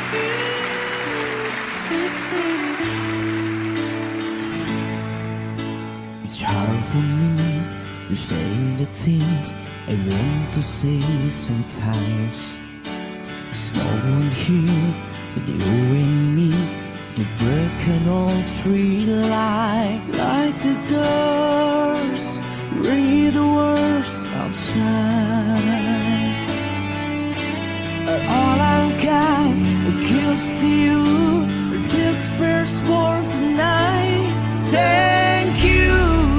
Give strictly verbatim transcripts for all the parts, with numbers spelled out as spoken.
It's hard for me to say the things I want to say sometimes. There's no one here but you and me, the break and all three lie like the doors, read the words outside. But all I've got it gives to you this first word for night. Thank you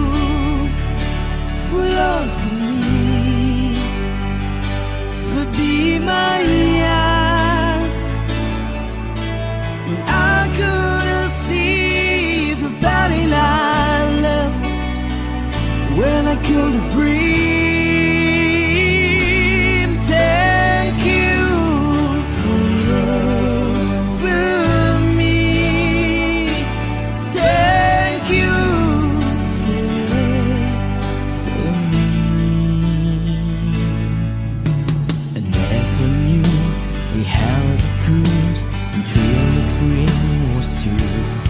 for loving me, for being my eyes when I couldn't see, for batting I left when I couldn't breathe. Thank you for loving me. Thank you for loving me. I never knew we held the dreams until the dream was you.